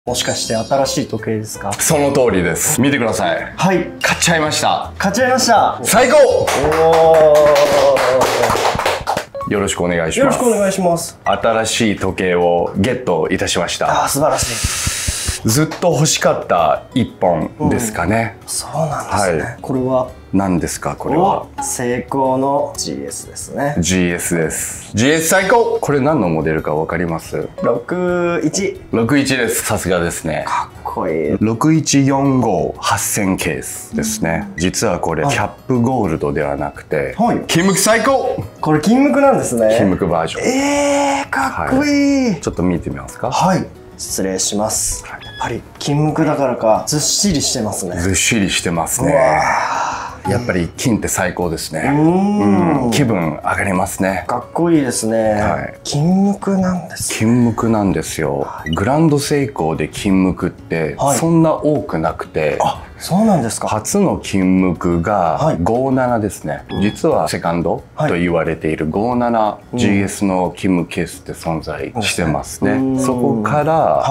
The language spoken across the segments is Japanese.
もしかして新しい時計ですか？ その通りです。見てください。 はい。 買っちゃいました。 買っちゃいました。 最高。よろしくお願いします。 よろしくお願いします。 新しい時計をゲットいたしました。 素晴らしい。 ずっと欲しかった一本ですかね。 そうなんですね。これは何ですか？これはセイコーの GS ですね。 GS です。 GS 最高。これ何のモデルか分かります？ 61 です。さすがですね。 かっこいい。 61458000ケースですね。実はこれキャップゴールドではなくて、金無垢最高。 これ金無垢なんですね。 金無垢バージョン。 かっこいい。 ちょっと見てみますか？ はい、失礼します。やっぱり金無垢だからかずっしりしてますね。 ずっしりしてますね。やっぱり金って最高ですね。気分上がりますね。 かっこいいですね。金無垢なんです。 金無垢なんですよ。グランドセイコーで金無垢ってそんな多くなくて。 そうなんですか。 初の金無垢が57ですね。実はセカンドと言われている 57GS の金無垢ケースって存在してますね。そこから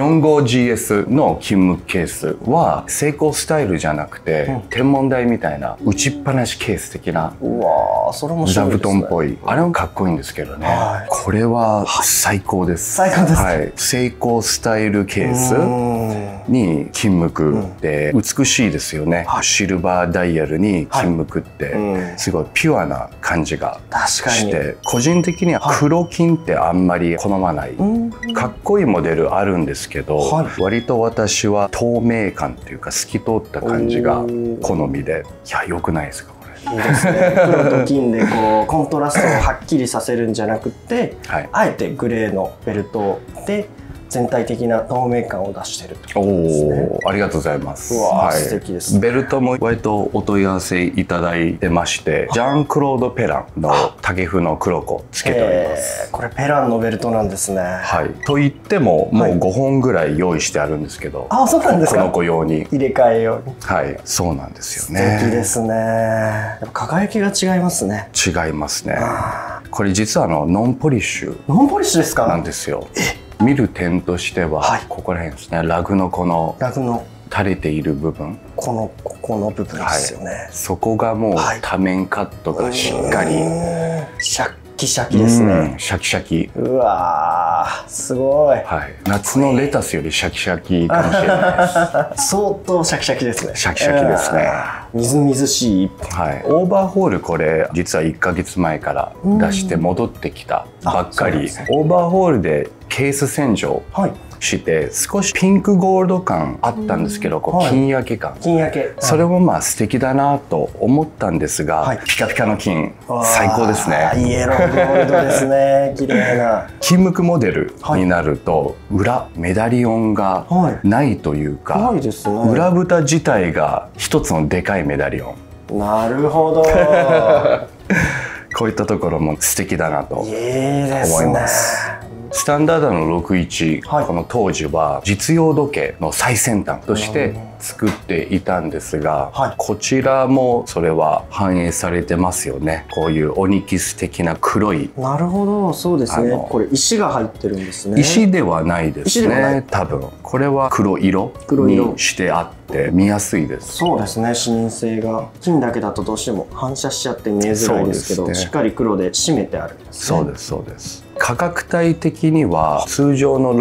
45GS の金無垢ケースはセイコースタイルじゃなくて天文台みたいな打ちっぱなしケース的な座布団っぽい、あれもかっこいいんですけどね。これは最高です。 最高です。 セイコースタイルケースに金無垢で美しいですよね。シルバーダイヤルに金無垢ってすごいピュアな感じがして、個人的には黒金ってあんまり好まない。かっこいいモデルあるんですけど、割と私は透明感っていうか透き通った感じが好みで、いや良くないですか？ いいですね。黒と金でこうコントラストをはっきりさせるんじゃなくて、あえてグレーのベルトで全体的な透明感を出してるということですね。 ありがとうございます。 素敵です。 ベルトも割とお問い合わせいただいてまして、ジャンクロード・ペランの竹風の黒子つけております。 これペランのベルトなんですね。 と言ってももう5本ぐらい用意してあるんですけど、 そうなんですか。 この子用に入れ替えように。 そうなんですよね。 素敵ですね。やっぱ輝きが違いますね。 違いますね。これ実はノンポリッシュ。 ノンポリッシュですか？ なんですよ。見る点としては、ここら辺ですね。ラグのこの垂れている部分、 ここの部分ですよね。 そこがもう多面カットがしっかりシャッキシャキですね。 シャキシャキ。 うわー、すごい。 夏のレタスよりシャキシャキかもしれないです。 相当シャキシャキですね。 シャキシャキですね。 みずみずしい。 オーバーホール、これ実は1ヶ月前から出して戻ってきたばっかり。オーバーホールでケース洗浄して少しピンクゴールド感あったんですけど、金焼け感、それもまあ素敵だなと思ったんですが、ピカピカの金最高ですね。 イエローゴールドですね。綺麗な金無垢モデルになると裏メダリオンがないというか、裏蓋自体が一つのでかいメダリオン。 なるほど。 こういったところも素敵だなと思います。スタンダードの61、この当時は実用時計の最先端として作っていたんですが、こちらもそれは反映されてますよね。こういうオニキス的な黒い。 なるほど、そうですね。これ石が入ってるんですね。 石ではないですね。多分これは黒色にしてあって見やすいです。 そうですね。視認性が金だけだとどうしても反射しちゃって見えづらいですけど、しっかり黒で締めてあるんですね。 そうです、そうです。価格帯的には通常の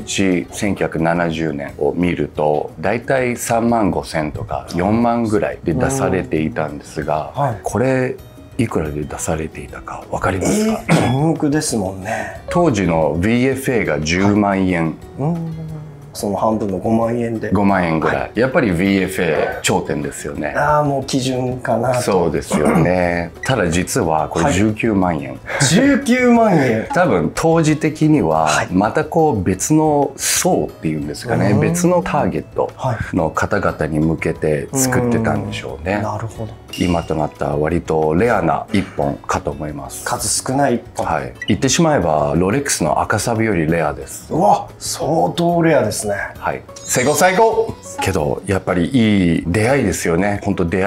611970年を見るとだいたい3万5,000とか4万ぐらいで出されていたんですが、これいくらで出されていたか分かりますか？ 金無垢ですもんね。 当時の VFA が10万円。 その半分の5万円で 5万円ぐらい、やっぱり VFA 頂点ですよね。 もう基準かなと。 そうですよね。ただ実はこれ19万円。 19万円。 多分当時的にはまたこう別の層っていうんですかね、別のターゲットの方々に向けて作ってたんでしょうね。 なるほど。 今となった割とレアな一本かと思います。 数少ない一本。 言ってしまえばロレックスの赤サビよりレアです。 うわ、相当レアですね。 成功最高。けどやっぱりいい出会いですよね。本当出会い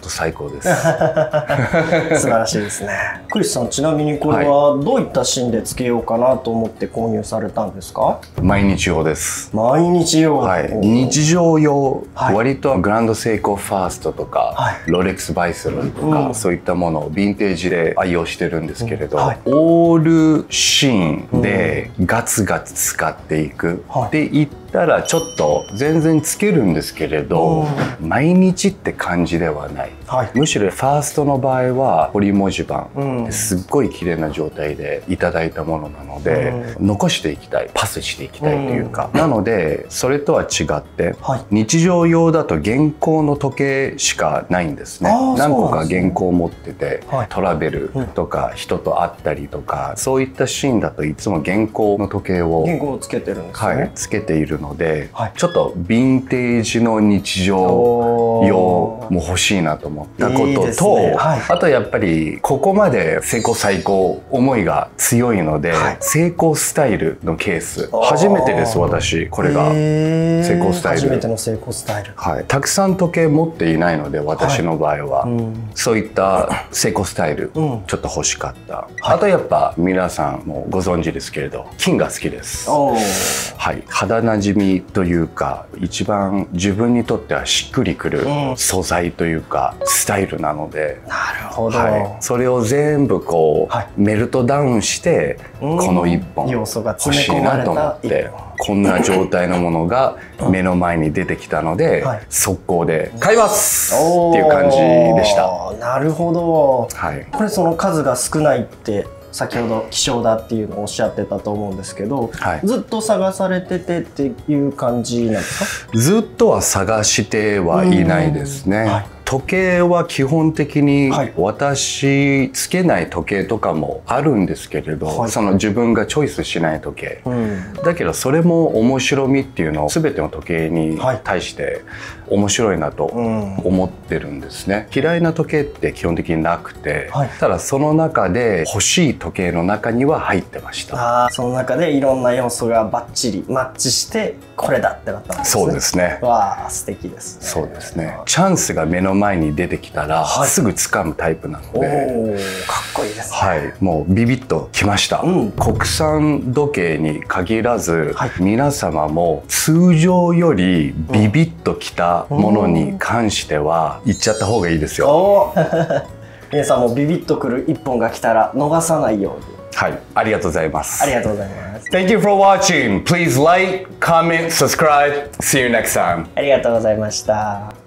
当最高です。 素晴らしいですね。クリスさん、ちなみにこれはどういったシーンでつけようかなと思って購入されたんですか？ 毎日用です。 毎日用。 はい。日常用、割とグランドセイコーファーストとか、ロレックスバイスロンとか、そういったものをヴィンテージで愛用してるんですけれど、オールシーンでガツガツ使っていくって言ったらちょっと全然つけるんですけれど、毎日って感じではない。むしろファーストの場合はポリ文字盤ですっごい綺麗な状態でいただいたものなので、残していきたい、パスしていきたいというか、なのでそれとは違って日常用だと現行の時計しかないんですね。何個か現行を持ってて、トラベルとか人と会ったりとか、そういったシーンだといつも現行の時計をつけてるんですね。 つけているので、ちょっとヴィンテージの日常用も欲しいなと思ったことと、あとやっぱりここまで成功最高思いが強いので、成功スタイルのケース初めてです。私これが成功スタイル、 初めての成功スタイル。 たくさん時計持っていないので、私の場合はそういった成功スタイルちょっと欲しかった。あとやっぱ皆さんもご存知ですけれど、金が好きです。肌なじみというか、一番自分にとってはしっくりくる素材というかスタイルなので、 なるほど、 それを全部こうメルトダウンしてこの一本欲しいなと思って、こんな状態のものが目の前に出てきたので速攻で買いますっていう感じでした。 なるほど。これその数が少ないって先ほど希少だっていうのをおっしゃってたと思うんですけど、ずっと探されててっていう感じなんですか？ずっとは探してはいないですね。時計は基本的に私つけない時計とかもあるんですけれど、その自分がチョイスしない時計、だけどそれも面白みっていうのを全ての時計に対して面白いなと思ってるんですね。嫌いな時計って基本的になくて、ただその中で欲しい時計の中には入ってました。 その中でいろんな要素がバッチリマッチしてこれだってなったんですね。 そうですね。 わあ、素敵ですね。 そうですね。チャンスが目の前に出てきたらすぐ掴むタイプなので、 かっこいいですね。 もうビビッときました。国産時計に限らず、皆様も通常よりビビッときたものに関しては行っちゃった方がいいですよ。 皆さんもビビッとくる一本が来たら逃さないように。 ありがとうございます。 ありがとうございます。 Thank you for watching. Please like, comment, subscribe. See you next time. ありがとうございました。